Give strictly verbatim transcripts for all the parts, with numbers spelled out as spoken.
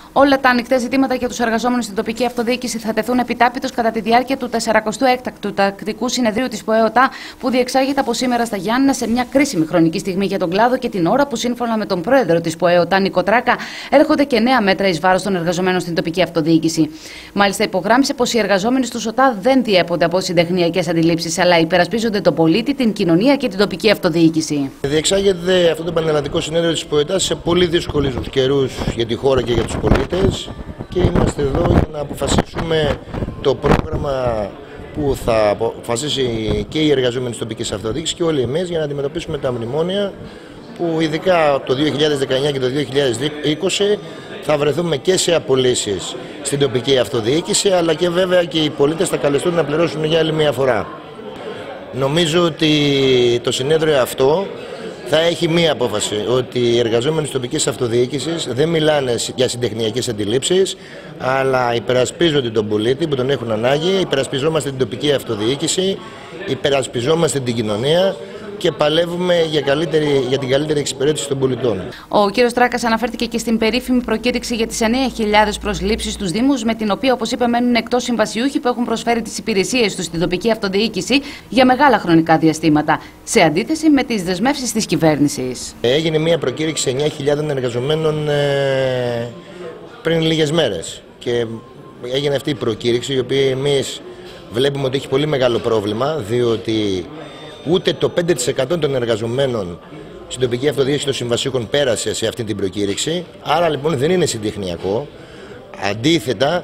Όλα τα ανοιχτά ζητήματα για τους εργαζόμενους στην τοπική αυτοδιοίκηση θα τεθούν επιτάπητος κατά τη διάρκεια του σαρανταοστού έκτακτου τακτικού συνεδρίου της ΠΟΕΟΤΑ, που διεξάγεται από σήμερα στα Γιάννηνα σε μια κρίσιμη χρονική στιγμή για τον κλάδο και την ώρα που, σύμφωνα με τον πρόεδρο της ΠΟΕΟΤΑ, Νίκο Τράκα, έρχονται και νέα μέτρα εις βάρος των εργαζομένων στην τοπική αυτοδιοίκηση. Μάλιστα, υπογράμμισε πως οι εργαζόμενοι στους ΟΤΑ δεν διέπονται από συντεχνιακές αντιλήψεις, αλλά υπερασπίζονται τον πολίτη, την κοινωνία και την τοπική αυτοδιοίκηση. Διεξάγεται αυτό το πανελλαδικό συνέδριο της ΠΟΕΟΤΑ σε πολύ δύσκολους καιρούς για τη χώρα και για τους πολίτες, και είμαστε εδώ για να αποφασίσουμε το πρόγραμμα που θα αποφασίσει και οι εργαζόμενοι της τοπικής αυτοδιοίκησης και όλοι εμείς, για να αντιμετωπίσουμε τα μνημόνια που ειδικά το δύο χιλιάδες δεκαεννιά και το δύο χιλιάδες είκοσι θα βρεθούμε και σε απολύσεις στην τοπική αυτοδιοίκηση, αλλά και βέβαια και οι πολίτες θα καλεστούν να πληρώσουν για άλλη μια φορά. Νομίζω ότι το συνέδριο αυτό θα έχει μία απόφαση, ότι οι εργαζόμενοι της τοπικής αυτοδιοίκησης δεν μιλάνε για συντεχνιακές αντιλήψεις, αλλά υπερασπίζονται τον πολίτη που τον έχουν ανάγκη, υπερασπιζόμαστε την τοπική αυτοδιοίκηση, υπερασπιζόμαστε την κοινωνία και παλεύουμε για, καλύτερη, για την καλύτερη εξυπηρέτηση των πολιτών. Ο κ. Τράκας αναφέρθηκε και στην περίφημη προκήρυξη για τις εννέα χιλιάδες προσλήψεις στους Δήμους, με την οποία, όπως είπε, μένουν εκτός συμβασιούχοι που έχουν προσφέρει τις υπηρεσίες τους στην τοπική αυτοδιοίκηση για μεγάλα χρονικά διαστήματα, σε αντίθεση με τις δεσμεύσεις της κυβέρνησης. Έγινε μια προκήρυξη εννέα χιλιάδες εργαζομένων ε, πριν λίγες μέρες. Και έγινε αυτή η προκήρυξη, η οποία εμείς βλέπουμε ότι έχει πολύ μεγάλο πρόβλημα, διότι ούτε το πέντε τοις εκατό των εργαζομένων στην τοπική αυτοδιοίκηση των συμβασίων πέρασε σε αυτή την προκήρυξη. Άρα λοιπόν δεν είναι συντεχνιακό. Αντίθετα,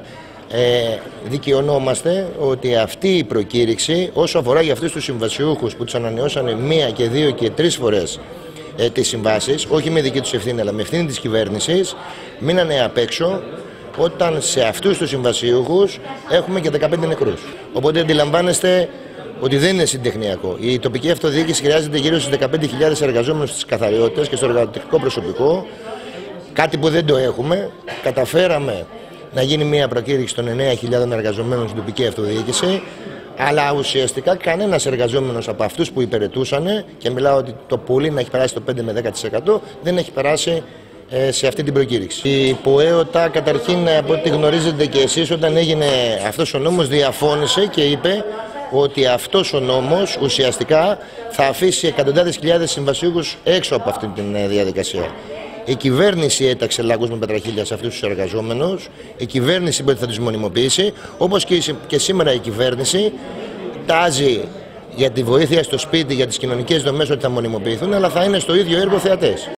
ε, δικαιωνόμαστε ότι αυτή η προκήρυξη, όσο αφορά για αυτούς τους συμβασιούχους που τους ανανεώσανε μία και δύο και τρεις φορές ε, τις συμβάσεις, όχι με δική τους ευθύνη αλλά με ευθύνη της κυβέρνησης, μείνανε απ' έξω, όταν σε αυτούς τους συμβασιούχους έχουμε και δεκαπέντε νεκρούς. Οπότε αντιλαμβάνεστε ότι δεν είναι συντεχνιακό. Η τοπική αυτοδιοίκηση χρειάζεται γύρω στους δεκαπέντε χιλιάδες εργαζόμενους στις καθαριότητες και στο εργατικό προσωπικό, κάτι που δεν το έχουμε. Καταφέραμε να γίνει μια προκήρυξη των εννέα χιλιάδων εργαζομένων στην τοπική αυτοδιοίκηση, αλλά ουσιαστικά κανένας εργαζόμενος από αυτούς που υπηρετούσαν, και μιλάω ότι το πολύ να έχει περάσει το πέντε με δέκα τοις εκατό, δεν έχει περάσει σε αυτή την προκήρυξη. Η ΠΟΕΟΤΑ, καταρχήν, από ό,τι γνωρίζετε και εσείς, όταν έγινε αυτός ο νόμος, διαφώνησε και είπε ότι αυτός ο νόμος ουσιαστικά θα αφήσει εκατοντάδες χιλιάδες συμβασιούχους έξω από αυτή τη διαδικασία. Η κυβέρνηση έταξε λαγούς με πετραχίλια σε αυτούς τους εργαζόμενους, η κυβέρνηση είπε ότι θα τους μονιμοποιήσει, όπως και σήμερα η κυβέρνηση τάζει για τη βοήθεια στο σπίτι, για τις κοινωνικές δομές, ότι θα μονιμοποιηθούν, αλλά θα είναι στο ίδιο έργο θεατές.